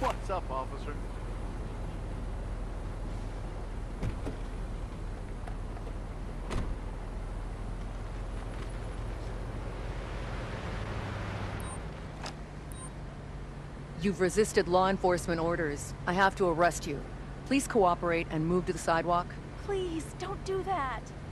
What's up, officer? You've resisted law enforcement orders. I have to arrest you. Please cooperate and move to the sidewalk. Please, don't do that.